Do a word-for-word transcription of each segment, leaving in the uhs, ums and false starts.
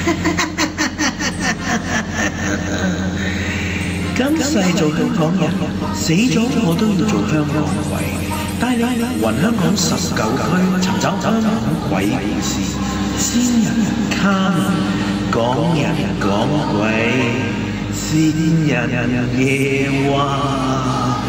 今世做香港人，死咗我都要做香港鬼，帶你雲香港十九區，尋找香港鬼故事、仙人卡門、港人講鬼、仙人夜話。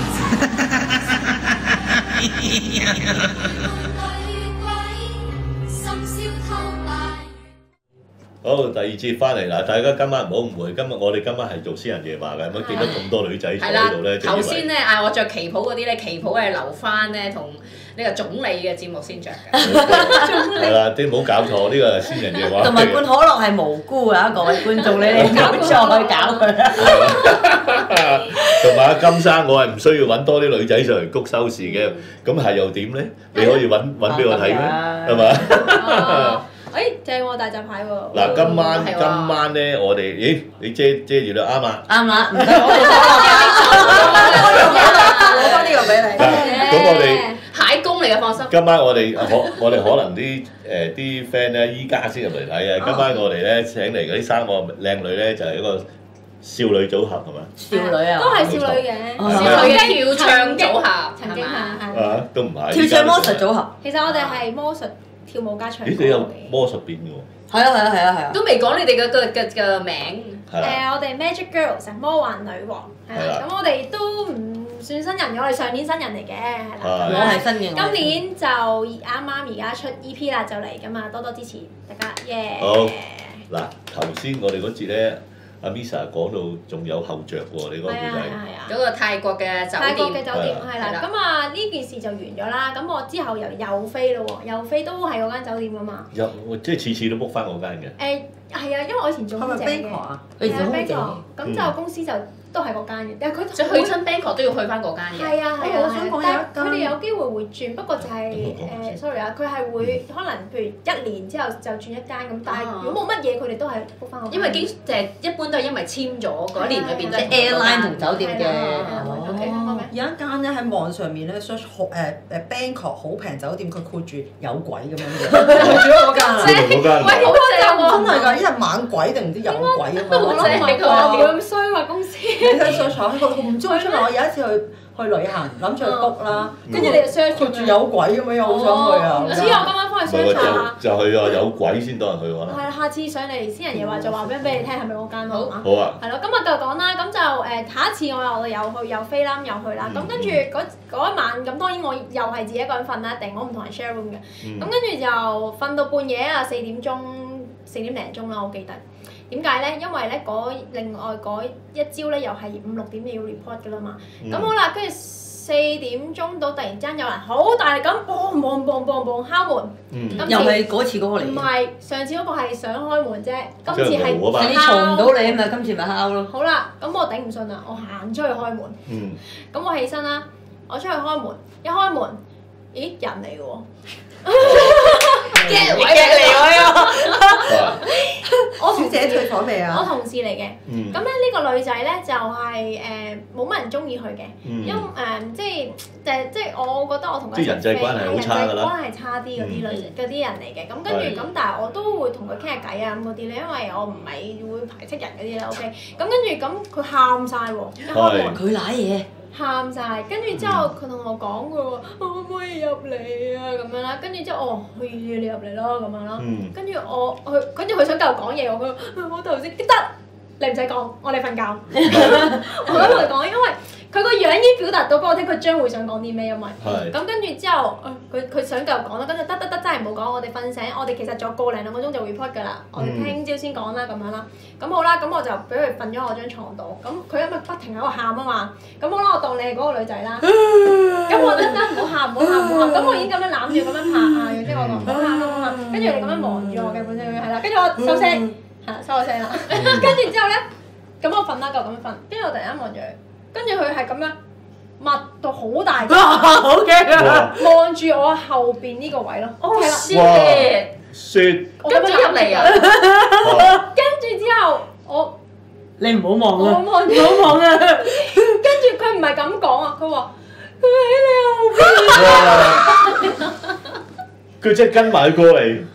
好，第二節翻嚟啦！大家今晚唔好誤會，今日我哋今晚係做仙人夜話嘅，咁見到咁多女仔坐喺度咧，就以為頭先咧嗌我着旗袍嗰啲咧，旗袍係留翻咧同呢個總理嘅節目先着嘅。 係啦，啲唔好搞錯，呢個係仙人夜話。 同埋罐可樂係無辜啊！各位觀眾，你哋唔好再搞佢啦。 同埋阿金生，我係唔需要揾多啲女仔上嚟谷收視嘅，咁係又點咧？你可以揾揾俾我睇咩？係嘛？ 誒正喎，大閘蟹喎！ 嗱，今晚今晚咧，我哋咦，你遮遮住啦，啱啊！ 啱啦，唔使我哋攞翻呢個俾你。 咁我哋蟹公嚟嘅，放心。 今晚我哋可我哋可能啲誒啲 friend 咧，依家先入嚟睇嘅。今晚我哋咧請嚟嗰啲三個靚女咧，就係一個少女組合係嘛？ 少女啊， 都係少女嘅， 少女嘅跳唱組合， 曾經係係。 啊，都唔係。 跳唱魔術組合。 其實我哋係魔術跳舞加唱歌嘅。 咦？你有魔術變嘅喎？ 係啊係啊係啊係啊！ 都未講你哋嘅嘅嘅嘅名。 誒，我哋 Magic Girls 魔幻女王係啦，咁我哋都唔算新人嘅，我哋上年新人嚟嘅係啦。 我係新嘅。 今年就啱啱而家出 E P 啦，就嚟㗎嘛，多多支持大家，耶！ 好嗱，頭先我哋嗰節咧，阿 Misa 講到仲有後着喎，你嗰個故仔。 嗰個泰國嘅酒店。 泰國嘅酒店係啦，咁啊呢件事就完咗啦。咁我之後又又飛咯喎，又飛都係嗰間酒店㗎嘛。 有即係次次都 book 翻嗰間嘅。 誒係啊，因為我以前做空姐嘅。係啊 Bangkok，咁就公司就都係嗰間嘅，但係佢即係去親 Bangkok 都要去翻嗰間嘅。 係啊係啊， 我想講有一間但係佢哋有機會會轉，不過就係誒，sorry 啊，佢係會可能譬如一年之後就轉一間咁，但係如果冇乜嘢，佢哋都係 book 翻嗰間。 因為經誒一般都係因為簽咗嗰一年裏邊即係 airline 同酒店嘅。 哦， 有一間咧喺網上面咧 search 好誒誒 Bangkok 好平酒店，佢括住有鬼咁樣嘅，括住嗰間。 即係嗰間。 喂，好正喎！ 真係㗎，一係猛鬼定唔知有鬼啊嘛。 我諗唔係佢會咁衰話公司。 你睇 search 下，佢唔中意出嚟。我有一次去去旅行，諗住去 book 啦， 跟住你就 search 括住有鬼咁樣，又好想去啊！ 唔知我今晚翻去 search 下。 就去啊！有鬼先多人去可能。 係啊，下次上嚟先人嘢話就話俾俾你聽係咪嗰間好嘛？ 好啊。 係咯，今日就講啦，咁就誒下一次我又又去又飛啦，又去啦，咁跟住嗰嗰一晚咁當然我又係自己一個人瞓啦，一定我唔同人 share room 嘅，咁跟住就瞓到半夜啊四點鐘四點零鐘啦，我記得。點解咧？因為咧嗰另外嗰一朝咧又係五六點你要 report 㗎啦嘛。咁、嗯、好啦，跟住四點鐘到突然之間有人好大力咁砰砰砰砰砰敲門。 嗯、又係嗰次嗰個嚟。唔係，上次嗰個係想開門啫，今次係你嘈唔到你啊嘛，今次咪敲咯。 好啦，咁我頂唔順啦，我行出去開門。嗯。咁我起身啦，我出去開門，一開門，咦人嚟嘅喎。 嘅位嚟喎！ 我小姐退房未啊？ 我同事嚟嘅，咁咧呢個女仔咧就係誒冇乜人中意佢嘅，因誒即係誒即係我覺得我同佢即係人際關係好差㗎啦， 關係差啲嗰啲女嗰啲人嚟嘅，咁跟住咁但係我都會同佢傾下偈啊咁嗰啲咧，因為我唔係會排斥人嗰啲啦 ，OK，咁跟住咁佢喊晒喎，一開門佢賴嘢。 喊晒，跟住之後佢同我講嘅喎，可唔可以入嚟啊咁樣啦？跟住之後哦，可以你入嚟咯咁樣啦。跟住我佢，跟住佢想繼續講嘢，我講我頭先得，你唔使講，我哋瞓覺。我想同佢講，因為佢個樣已經表達到俾我聽，佢將會想講啲咩，因為咁跟住之後，佢佢想繼續講啦，跟住得得得真係唔好講，我哋瞓醒，我哋其實仲有個零兩個鐘就 report 㗎啦，我哋聽朝先講啦咁樣啦。咁好啦，咁我就俾佢瞓咗我張床度，咁佢因為不停喺度喊啊嘛，咁好啦，我當你係嗰個女仔啦，咁我得得唔好喊唔好喊唔好喊，咁我已經咁樣攬住咁樣拍啊，然之後我講唔好喊唔好喊，跟住你咁樣望住我嘅本身係啦，跟住我收聲嚇收咗聲啦，跟住之後咧，咁我瞓啦，就咁樣瞓，跟住我突然間望住佢。跟住佢係咁樣擘到好大隻， 好驚啊！ 望住我後邊呢個位咯。 哦，雪雪， 跟住入嚟啊！ 跟住之後我， 你唔好望啊！ 唔好望， 唔好望啊！ 跟住佢唔係咁講啊，佢話佢喺你後邊。 佢即係跟埋過嚟。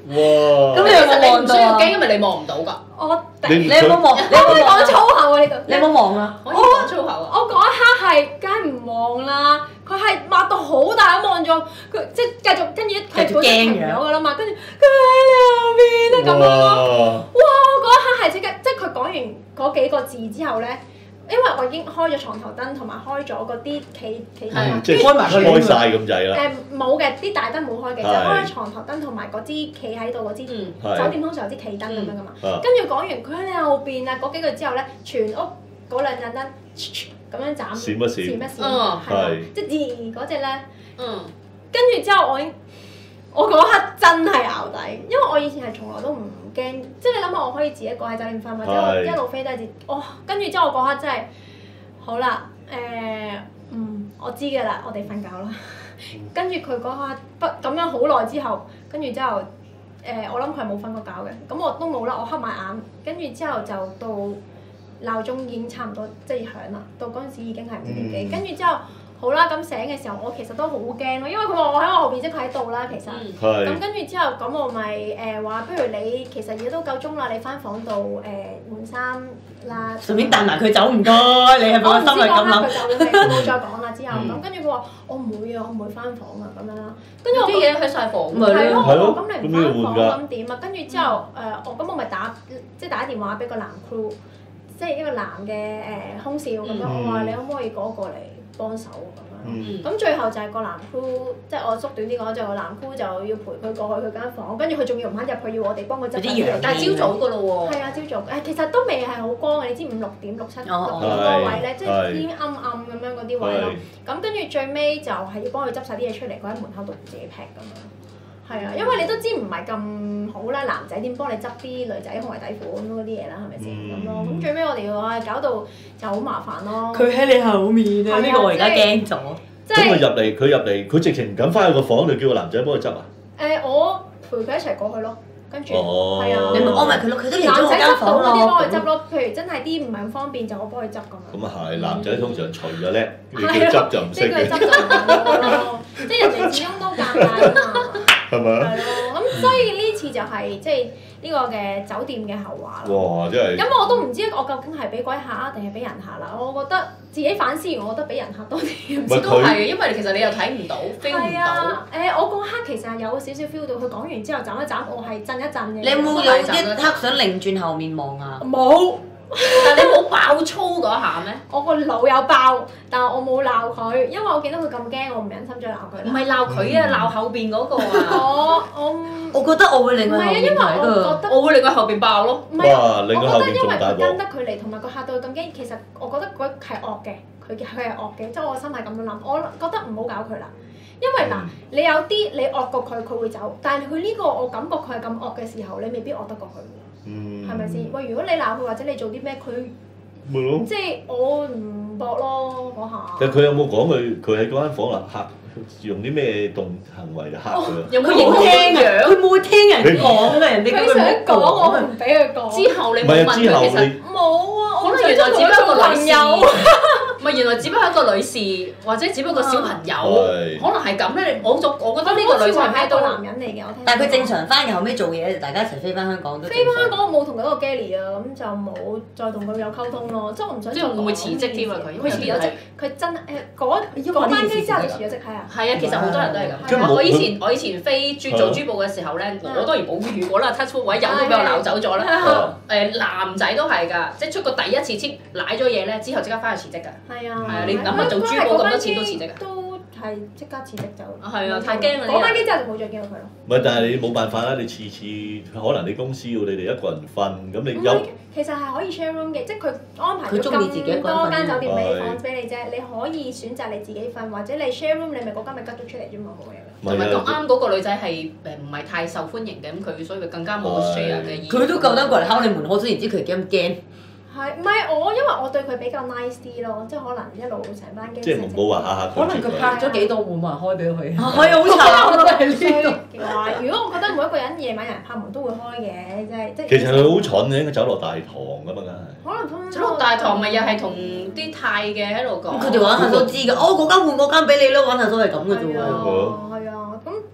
哇！ 咁你有冇望到啊唔需要驚，因為你望唔到㗎。 我你你有冇望？你有可唔可以講冇望啊？ 粗口啊？呢度你有冇望啊？ 可以講粗口啊！ 我嗰一刻係梗係唔望啦，佢係擘到好大咁望咗，佢即係繼續跟住佢本身停咗㗎啦嘛，跟住佢喺你後邊啊咁樣咯。 哇！ 哇！我嗰一刻係即刻，即係佢講完嗰幾個字之後咧，因為我已經開咗床頭燈同埋開咗嗰啲企企燈啦嗯，即係開埋佢開晒咁滯啦。 誒冇嘅，啲大燈冇開嘅，就係開咗床頭燈同埋嗰支企喺度嗰支嗯係酒店通常有支企燈咁樣噶嘛。 啊跟住講完佢喺你後邊啊嗰幾句之後咧，全屋嗰兩盞燈咁樣斬閃一閃閃一閃， 嗯係啦係即係咦嗰只咧。 嗯， 跟住之後我已經我嗰刻真係淆底，因為我以前係從來都唔驚，即係你諗下我可以自己一個喺酒店瞓，或者我係一路飛都係自，哇！跟住之後我嗰刻真係好啦，誒、嗯，我知㗎啦，我哋瞓覺啦。跟住佢嗰刻不咁樣好耐之後，跟住之後誒、我諗佢係冇瞓過覺嘅，咁我都冇啦，我黑埋眼，跟住之後就到鬧鐘已經差唔多即係響啦，到嗰陣時已經係五點幾， 嗯跟住之後。好啦，咁醒嘅時候，我其實都好驚咯，因為佢話我喺我後邊，即係佢喺度啦，其實。 嗯係咁跟住之後，咁我咪誒話，不如你其實而家都夠鐘啦，你翻房度誒換衫啦。 順便帶埋佢走唔該，你係咪個我唔知嗰心係咁諗？ 刻佢走咗未，佢冇再講啦。之後嗯咁跟住佢話我唔會啊，我唔會翻房啊咁樣啦。跟住我啲嘢喺晒房咪係咯， 係咯我咁你唔咁你要翻換㗎房咁點啊？跟住之後誒，我咁我咪打即係打電話俾個男 crew，即係一個男嘅誒空少咁樣。 嗯我話你可唔可以過過嚟幫手咁樣？ 嗯咁最後就係個男 crew，即係我縮短啲講，就係個男 crew 就要陪佢過去佢間房，跟住佢仲要唔肯入去，要我哋幫佢執有啲樣翻嘢。 但係朝早㗎咯喎。 係啊，朝早誒，其實都未係好光嘅，你知五六點、六七六哦點嗰個位咧，即係係已經暗暗咁樣嗰啲位咯。咁跟住最尾就係要幫佢執晒啲嘢出嚟，佢喺門口度自己劈咁樣。係啊，因為你都知唔係咁好啦，男仔點幫你執啲女仔胸圍底褲咁嗰啲嘢啦，係咪先咁咯？咁最尾我哋要唉搞到就好麻煩咯。 佢喺你後面啊！呢個我而家驚咗。 即係咁佢入嚟，佢入嚟，佢直情唔敢翻去個房度，叫個男仔幫佢執啊！ 誒，我陪佢一齊過去咯，跟住哦係啊。 你咪安慰佢咯，佢都嚟咗男仔我間執到嗰啲房咯。 幫佢執咯，譬如真係啲唔係咁方便就我幫佢執咁樣。 咁啊係，男仔通常除咗叻，你叫佢執就唔識嘅， 呢句執就唔好咯，即係人哋始終都尷尬啊嘛。 係咪啊？ 係咯，咁所以呢次就係即係呢個嘅酒店嘅後話咯。 哇！真係咁我都唔知我究竟係俾鬼嚇啊，定係俾人嚇啦？我覺得自己反思完，我覺得俾人嚇多啲。唔知唔係都係嘅，因為其實你又睇唔到，feel 唔到。 係啊，誒，我嗰刻其實係有少少 feel 到，佢講完之後斬一斬，我係震一震嘅。 你有冇有一刻想擰轉後面望啊？ 冇？ 但係你冇爆粗嗰下咩？ 我個腦有爆，但係我冇鬧佢，因為我見到佢咁驚，我唔忍心再鬧佢啦。 唔係鬧佢啊，鬧後邊嗰個啊。 我我唔我覺得我會唔係啊， 令佢後面因為我睇㗎。 覺得我會令佢後邊爆咯。 唔係啊， 哇！令佢後我覺得因為邊仲大佢跟鑊。 得佢嚟，同埋佢嚇到佢咁驚，其實我覺得嗰係惡嘅，佢佢係惡嘅，即係我心係咁樣諗。我覺得唔好搞佢啦，因為嗱，你有啲你惡過佢，佢會走，但係佢呢個我感覺佢係咁惡嘅時候，你未必惡得過佢， 嗯。 係咪先？喂，如果你鬧佢或者你做啲咩，佢咪咯。 即係我唔搏咯嗰下。 但係佢有冇講佢佢喺嗰間房度嚇，用啲咩動行為嚇佢啊？ 有冇佢冇影到聽啊！ 樣？ 佢冇聽人講㗎，人哋佢佢想講，我講唔俾佢講。 之後你唔冇問係啊之後佢，其實你冇啊，我可能原來只不過一個女士， 朋友。 唔係原來只不過一個女士，或者只不過小朋友， 係可能係咁咧。我就我覺得呢個女仔係咩都係一個男人嚟嘅，我聽。 但係佢正常翻嘅，後尾做嘢，大家一齊飛翻香港都正飛翻香常。 港，我冇同佢一個 Gally 啊，咁就冇再同佢有溝通咯。即係我唔想即係會唔會辭職添啊佢因為佢辭咗職有啲人， 佢真誒嗰嗰班機之後就辭咗職，係啊。 係啊，其實好多人都係咁。 跟住冇我以前我以前飛珠做珠寶嘅時候咧，我當然冇遇過啦，touch wood 位有都俾我鬧走咗啦。 啊誒男仔都係㗎，即係出過第一次簽賴咗嘢咧，之後即刻翻去辭職㗎。 係啊。 係啊你諗下做珠寶咁多錢都辭職啊都係即刻辭職走。 係啊太驚啦呢嗰班機之後就冇再見到佢咯。 唔係，但係你冇辦法啦！你次次可能你公司要你哋一個人瞓，咁你休唔係，其實係可以 share room 嘅，即係佢安排咗佢鍾意自己一咁個人瞓多間酒店俾係房俾你啫，你可以選擇你自己瞓，或者你 share room，你咪嗰間咪吉咗出嚟啫嘛，冇嘢㗎。 同埋咁啱嗰個女仔係誒唔係太受歡迎嘅，咁佢所以佢更加冇 share 嘅意願。 佢都夠膽過嚟敲你門，可想而知佢幾咁驚。 係，唔係我因為我對佢比較 nice 啲咯，即係可能一路成班機。 即係唔好話下下可能佢拍咗幾道門冇人開俾佢。係啊，好慘慘啊！ 啊！ 喺呢度。 如果我覺得每一個人夜晚有人拍門都會開嘅，即係即係。 其實佢好蠢嘅，應該走落大堂㗎嘛，梗係。 可能通走落大堂咪又係同啲泰嘅喺度講。 佢哋玩下都知㗎，哦嗰間換嗰間俾你咯，玩下都係咁嘅啫係喎。 啊，係啊，咁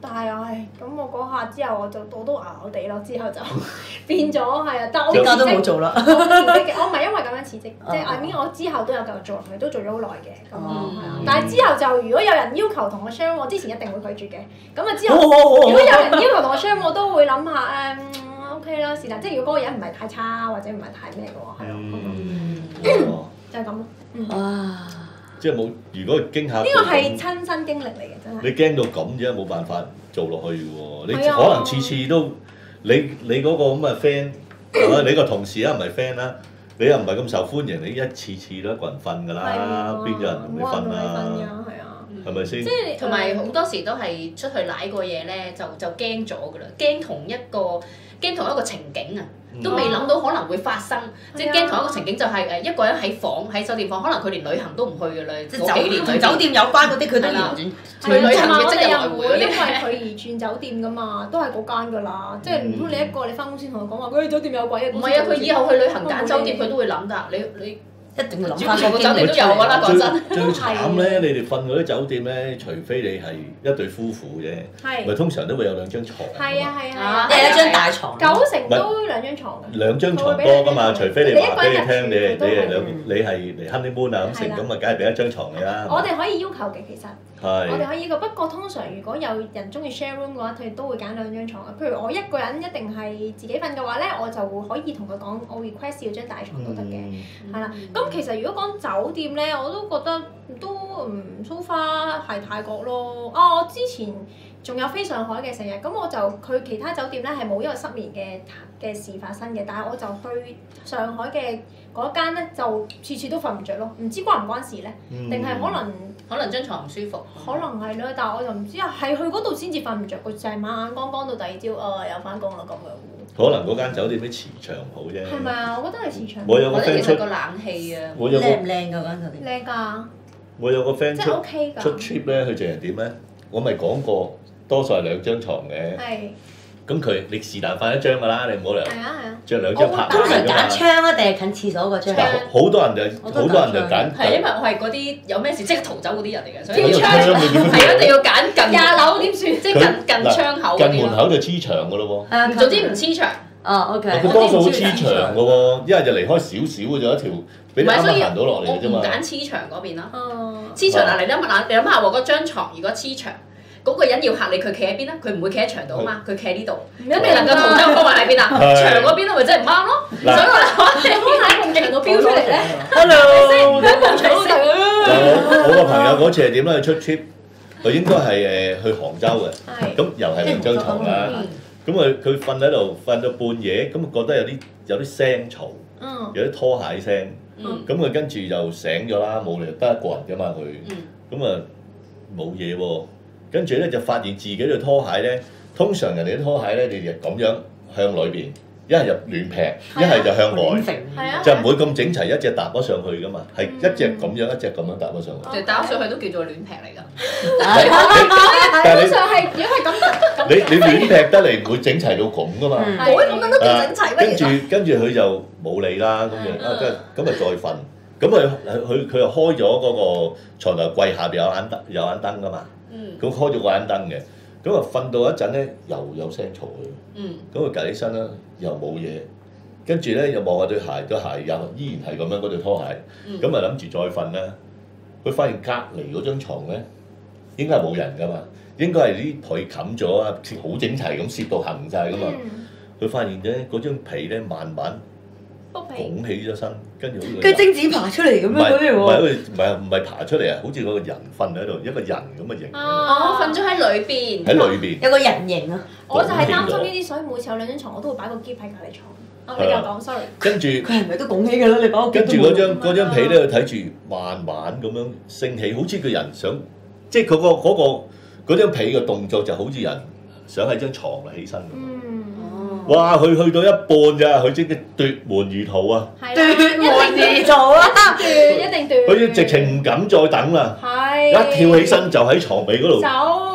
但係唉，咁我嗰下之後我就我都咬咬地咯，之後就變咗係啊，但係我而家都冇辭職做啦。 我辭職嘅，我唔係因為咁樣辭職，即係 I mean 我之後都有繼續做落去，都做咗好耐嘅咁咯，係啊。但係之後就如果有人要求同我 share， 我之前一定會拒絕嘅。咁啊之後，如果有人要求同我 share， 我都會諗下誒 OK 啦，是但，即係如果嗰個人唔係太差或者唔係太咩嘅話，係咯，就係咁咯。 啊！ 即係冇，如果驚嚇呢個係親身經歷嚟嘅，真係。 你驚到咁啫，冇辦法做落去喎。你係啊可能次次都你你嗰個咁嘅 friend，係嘛？你個同事啊唔係 friend 啦，你又唔係咁受歡迎，你一次次都一個人瞓㗎啦，邊有人同你瞓啊？ 係啊， 係咪先？ 即係同埋好多時都係出去舐過嘢咧，就就驚咗㗎啦，驚同一個驚同一個情景啊！都未諗到可能會發生，即係驚同一個情景就係誒一個人喺房喺酒店房，可能佢連旅行都唔去㗎啦，嗰幾年同酒店有關嗰啲佢都要轉。 去旅行嘅即係又來唔會因為回嗰啲。 佢而轉酒店㗎嘛，都係嗰間㗎啦。即係唔通你一個你翻公司同佢講話，佢酒店有鬼啊！ 唔係啊，佢以後去旅行揀酒店佢都會諗㗎，你你。 一定要諗全翻部酒店都有㗎啦，講真。 最慘咧，你哋瞓嗰啲酒店咧，除非你係一對夫婦啫，咪通常都會有兩張床。 係啊係啊， 你有一張大床。 九成都兩張床㗎。 兩張床多㗎嘛，除非你話俾你聽，你係你係兩你係嚟 honeymoon 啊咁成，咁啊梗係俾一張床你啦。 我哋可以要求嘅其實。 係。 我哋可以要求，不過通常如果有人中意 share room 嘅話，佢哋都會揀兩張床嘅。譬如我一個人一定係自己瞓嘅話咧，我就會可以同佢講，我 request 要張大床都得嘅，係啦。咁其實如果講酒店咧，我都覺得都唔 so far 係泰國咯。啊，我之前仲有飛上海嘅成日，咁我就佢其他酒店咧係冇一個失眠嘅嘅事發生嘅，但係我就去上海嘅嗰間咧，就次次都瞓唔着咯。唔知關唔關事咧？定係可能可能張床唔舒服。 可能係咯，但係我就唔知啊，係去嗰度先至瞓唔着，佢成晚眼光光到第二朝，啊又翻工啦咁樣。 可能嗰間酒店啲磁場好啫。 係咪啊？我覺得係磁場。 我有個或者 friend 出其實個冷氣啊。 我有個靚唔靚㗎嗰間酒店？ 靚㗎。 我有個 friend 即係出 OK 㗎。 出 trip 咧，佢淨係點咧？我咪講過，多數係兩張床嘅。 係。 咁佢你是但瞓一張㗎啦，你唔好嚟係啊係啊。 著兩張拍通常揀埋㗎嘛。 窗啊，定係近廁所嗰張？ 但好多人就好多人就揀。 係因為我係嗰啲有咩事即刻逃走嗰啲人嚟嘅，所以揀個窗你點係一定要揀近廿樓點算？ 即係近近窗口嗰近啲咯。 門口就黐牆㗎咯係啊， 總之唔黐牆。 哦，OK。 喎。佢多數好黐牆㗎喎，一係就離開少少嘅就一條俾你啱啱行到落嚟嘅啫嘛。 我唔揀黐牆嗰邊啦。 嗯。 黐牆嗱，你諗下，你諗下喎，嗰張牀如果黐牆，嗰個人要嚇你，佢企喺邊啊？佢唔會企喺牆度啊嘛，佢企喺呢度。咁你能夠逃走嘅方位喺邊啊？牆嗰邊咪真係唔啱咯。所以我哋可以喺埲牆度飆出嚟咧。 Hello。 喺埲牆度。 我個朋友嗰次係點咧？佢出 trip，佢應該係誒去杭州嘅。 係。 咁又係兩張床啦。咁佢佢瞓喺度瞓到半夜，咁覺得有啲有啲聲嘈， 嗯。 有啲拖鞋聲。 嗯。 咁佢跟住就醒咗啦，冇理由得一個人㗎嘛佢。 嗯。 咁啊冇嘢喎，跟住咧就發現自己對拖鞋咧，通常人哋啲拖鞋咧，你就咁樣向裏邊，一係就亂劈，一係就向外， 係啊。 就唔會咁整齊一隻搭咗上去㗎嘛，係一隻咁樣一隻咁樣搭咗上去。 其實打上去都叫做亂劈嚟㗎。 但係你上係如果係咁， 你你亂劈得嚟唔會整齊到咁㗎嘛。 我咁樣都叫整齊乜跟住嘢？ 跟住佢就冇理啦，咁樣啊，跟咁咪再瞓。咁佢佢佢又開咗嗰個牀頭櫃下邊有眼燈有眼燈㗎嘛。咁開咗個眼燈嘅，咁啊瞓到一陣咧，又有聲嘈佢。咁佢趌起身啦，又冇嘢。跟住咧又望下對鞋，對鞋又依然係咁樣嗰對拖鞋。咁啊諗住再瞓啦。佢發現隔離嗰張牀咧，應該係冇人㗎嘛，應該係啲被冚咗啊，好整齊咁攝到行晒㗎嘛。佢發現咧嗰張被咧慢慢拱起咗身，跟住好似跟精子爬出嚟咁樣嗰啲喎。 唔係好似唔係唔係爬出嚟啊，好似嗰個人瞓喺度，一個人咁嘅形。 哦，瞓咗喺裏邊。 喺裏邊。 有個人形啊！ 我就係擔心呢啲，所以每次有兩張床，我都會擺個篋喺隔離床。我比較講，sorry。 跟住佢係咪都拱起㗎啦？你擺個篋。 跟住嗰張嗰張被咧，睇住慢慢咁樣升起，好似個人想，即係佢個嗰個嗰張被嘅動作就好似人想喺張床度起身咁。 嗯。 哇！佢去到一半咋，佢即刻奪門而逃啊！ 奪門而逃啊！ 奪一定奪。 佢直情唔敢再等啦， 係。 一跳起身就喺床尾嗰度。 走。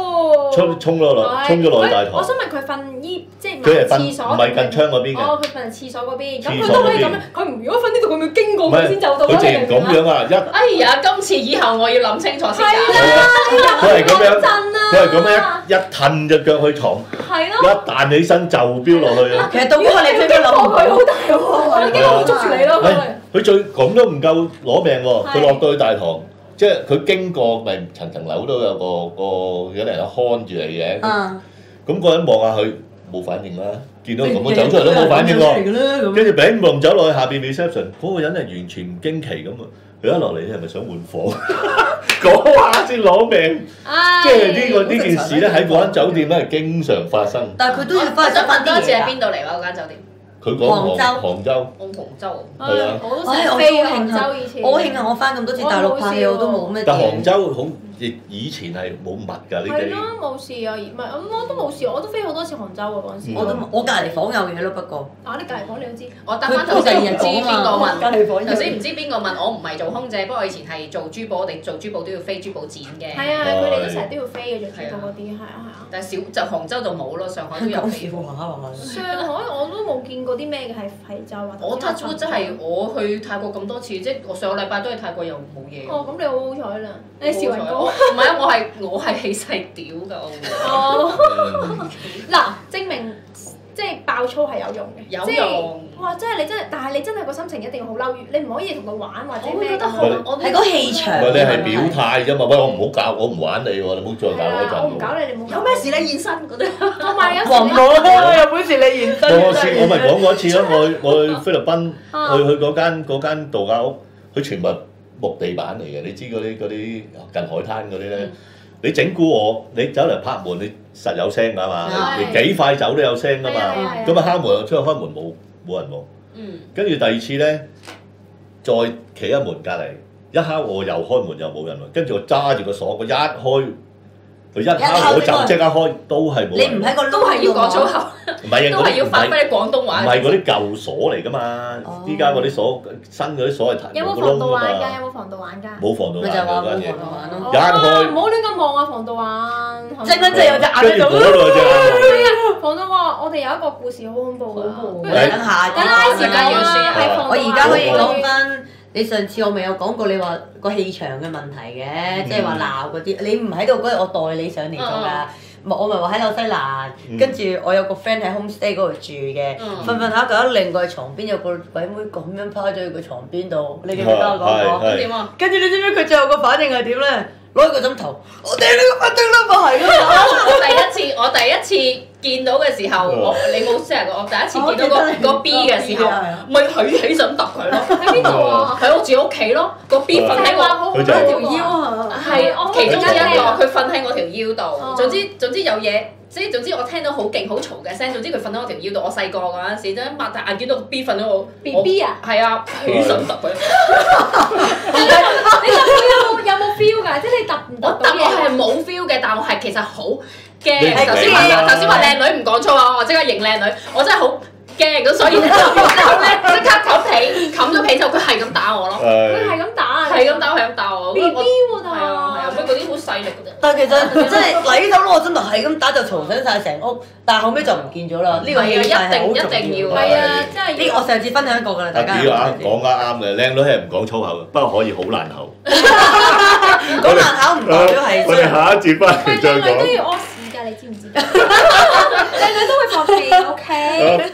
沖沖咗落沖咗落去大堂。 我想問佢瞓依即係佢係瞓廁所， 唔係近窗嗰邊嘅。 哦，佢瞓廁所嗰邊，咁廁所佢都可以咁樣嗰邊。 佢唔如果瞓呢度，佢咪經過唔係佢先走到佢直情咁樣啊！一哎呀，今次以後我要諗清楚先係㗎。 啦， 佢係咁樣， 震啊！ 佢係咁樣一一褪隻腳去床， 係一咯。 彈起身就飆落去啊！ 其實到嗰個你飛飛諗唔佢好到。 大喎，你經過會捉住你咯，佢。 佢最咁都唔夠攞命喎！ 係佢落到去大堂，即係佢經過咪層層樓都有個個有啲人看住你嘅。 嗯。 咁個人望下佢冇反應啦，見到咁樣走出嚟都冇反應喎。 喎跟住餅望走落去下邊 reception，嗰個人係完全唔驚奇咁啊！佢一落嚟你係咪想換房？嗰下先攞命，即係呢個呢件事咧喺嗰間酒店咧係經常發生。 但係佢都要我翻去想問多一次喺邊？ 邊度嚟喎？嗰間酒店？ 佢講杭杭州， 澳杭州。 係啊我都唉，我都成日飛好慶幸杭州以前。 我好慶幸我翻咁多次大陸拍戲，我都冇咩但杭嘢。 州好亦以前係冇密㗎呢啲。 係咯，冇事啊，唔係咁我都冇事，我都飛好多次杭州啊嗰陣時。 我都我隔離房有嘢咯，不過。 啊！你隔離房你都知。 我答翻頭先唔知邊個問， 隔離房有頭先唔知邊個問，我唔係做空姐，不過我以前係做珠寶，我哋做珠寶都要飛珠寶展嘅。 係啊，佢哋都成日都要飛嘅做珠寶嗰啲，係啊係啊。 但係小就杭州就冇咯，上海都有講飛。 笑話話。 上海我都冇見過啲咩嘅，係係就話。 我 touch wood 真係我去泰國咁多次，即係我上個禮拜都去泰國又冇嘢。 哦，咁你好好彩啦！你邵雲高。 唔係啊，我係我係氣勢屌㗎我。 哦。嗱，證明即係爆粗係有用嘅。 有即係用。 哇！真係你真係，但係你真係個心情一定要好嬲，你唔可以同佢玩或者咩咁我會覺得好樣。 我係個氣場。 唔係你係表態啫嘛，喂我唔好教我唔玩你喎，你唔好再教我一係啊，我唔陣喎。 搞你，你冇。 有咩事你現身嗰啲。 同埋有時黃母啦，有本事你現身。 我試我咪講過一次咯，我去我去菲律賓，去去嗰間嗰間度假屋，佢全部木地板嚟嘅，你知嗰啲嗰啲近海灘嗰啲咧，你整蠱我，你走嚟拍門，你實有聲㗎嘛，你幾快走都有聲㗎嘛，咁啊敲門出去開門冇冇人喎，跟住第二次咧，再企喺門隔離，一敲我又開門又冇人喎，跟住我揸住個鎖，我一開。佢一敲我就即刻開，都係冇人。 你唔喺個都係要講粗口， 唔係啊， 都係要發揮廣東話。 唔係嗰啲舊鎖嚟㗎嘛，依家嗰啲鎖新嗰啲鎖係有冇冇個窿防盜玩㗎？ 㗎嘛。 有冇防盜玩㗎？ 冇防盜咪就係話冇玩嗰間嘢防盜玩咯。 一開唔好亂咁望啊！防盜玩。 即係真係有隻眼喺度。 跟住嗰度有隻眼喎。 防盜玩，我哋有一個故事好恐怖㗎。不如等下等拉時間要講説係防盜玩。 我而家可以講翻，你上次我咪有講過你話個氣場嘅問題嘅，即係話鬧嗰啲，你唔喺度嗰日我代你上嚟做㗎。我咪話喺紐西蘭，跟住我有個 friend 喺 homestay 嗰度住嘅，瞓瞓下覺得擰過去床邊有個鬼妹咁樣趴咗喺個床邊度，你記唔記得我講過？ 點啊？ 跟住你知唔知佢最後個反應係點咧？攞起個枕頭，我掟你個反應啦，咪係咯。 我第一次，我第一次見到嘅時候，我你冇 share 過。我第一次見到個個 B 嘅時候，咪起起身揼佢咯。 喺邊度啊？ 喺我自己屋企咯，個 B 瞓喺我佢就條腰啊！ 係其中一個， 哦佢瞓喺我條腰度。總之總之有嘢，即係總之我聽到好勁好嘈嘅聲。總之佢瞓喺我條腰度。我細個嗰陣時，真係擘大眼見到個 B 瞓喺我 B B 啊？ 係啊，起身揼佢。 你揼佢有冇有冇 feel 㗎？即係你揼唔揼到我揼我係嘢？ 冇 feel 嘅，但我係其實好驚。 你頭先驚啊話頭先話靚女唔講粗口，我即刻認靚女，我真係好驚咁，所以咧之後咧即刻冚被，冚咗被之後佢係咁打我咯， 佢係咁打啊！ 係咁打，係咁打我。 B B 喎， 係但啊係啊，不過嗰啲好細力嗰隻。 但係其實真係禮頭攞真係係咁打就嘈醒晒成屋，但係後尾就唔見咗啦。呢個氣勢係好重要。 一定一定要係啊，真係呢我上次分享過㗎啦，大家。 阿屌啊，講得啱嘅，靚女係唔講粗口嘅，不過可以好難口。 講難考唔代表係。 我哋下一節翻喂， 嚟再靚女都講。 要屙屎㗎，你知唔知？靚女都會放屁，OK？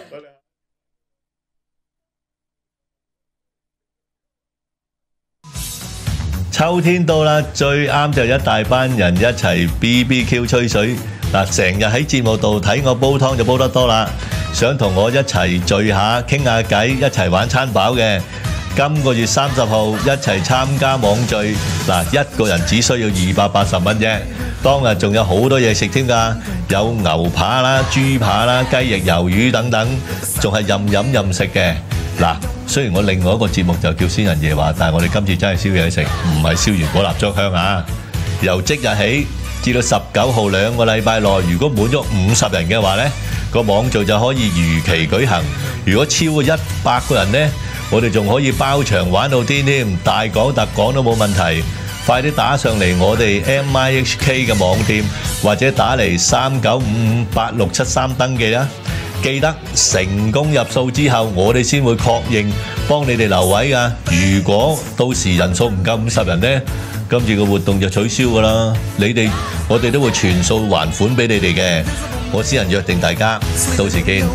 秋天到啦，最啱就一大班人一齊 B B Q 吹水。嗱，成日喺節目度睇我煲湯就煲得多啦，想同我一齊聚下傾下偈，一齊玩餐飽嘅。今個月三十號一齊參加網聚，嗱，一個人只需要二百八十蚊啫。當日仲有好多嘢食添㗎，有牛扒啦、豬扒啦、雞翼、魷魚等等，仲係任飲任食嘅。嗱，雖然我另外一個節目就叫先人夜話，但係我哋今次真係燒嘢食，唔係燒完果蠟燭香啊！由即日起至到十九號兩個禮拜內，如果滿咗五十人嘅話呢，個網聚就可以如期舉行。如果超過一百個人呢，我哋仲可以包場玩到癲添，大講特講都冇問題。 快啲打上嚟我哋 M I H K 嘅網店，或者打嚟三九五五八六七三登記啦。記得成功入數之後，我哋先會確認幫你哋留位㗎。如果到時人數唔夠五十人呢，今次個活動就取消㗎啦。你哋我哋都會全數還款俾你哋嘅。我私人約定大家，到時見。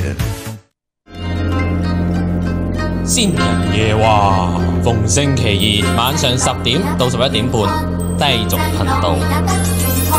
先人夜話，逢星期二晚上十點到十一點半，低俗頻道。